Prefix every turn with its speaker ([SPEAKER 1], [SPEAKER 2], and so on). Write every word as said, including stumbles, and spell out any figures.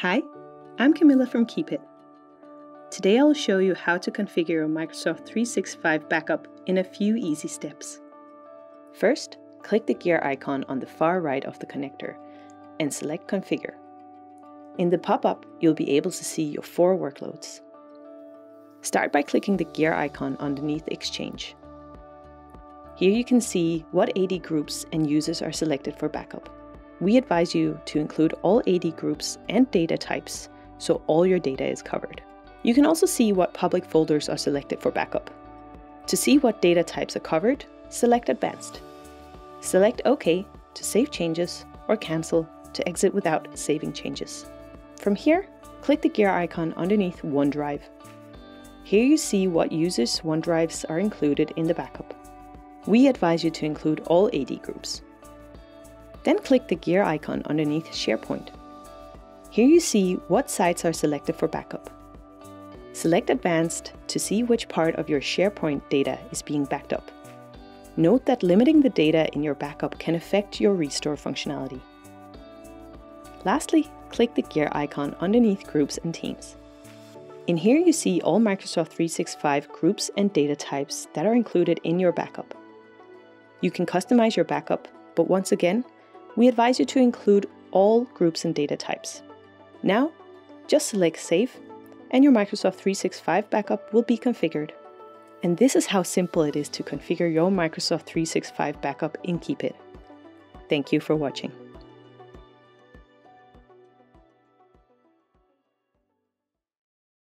[SPEAKER 1] Hi, I'm Camilla from Keepit. Today I'll show you how to configure a Microsoft three sixty-five backup in a few easy steps. First, click the gear icon on the far right of the connector and select Configure. In the pop-up, you'll be able to see your four workloads. Start by clicking the gear icon underneath Exchange. Here you can see what A D groups and users are selected for backup. We advise you to include all A D groups and data types so all your data is covered. You can also see what public folders are selected for backup. To see what data types are covered, select Advanced. Select OK to save changes or Cancel to exit without saving changes. From here, click the gear icon underneath OneDrive. Here you see what users' OneDrives are included in the backup. We advise you to include all A D groups. Then click the gear icon underneath SharePoint. Here you see what sites are selected for backup. Select Advanced to see which part of your SharePoint data is being backed up. Note that limiting the data in your backup can affect your restore functionality. Lastly, click the gear icon underneath Groups and Teams. In here you see all Microsoft three sixty-five groups and data types that are included in your backup. You can customize your backup, but once again, we advise you to include all groups and data types. Now, just select Save, and your Microsoft three sixty-five backup will be configured. And this is how simple it is to configure your Microsoft three sixty-five backup in Keepit. Thank you for watching.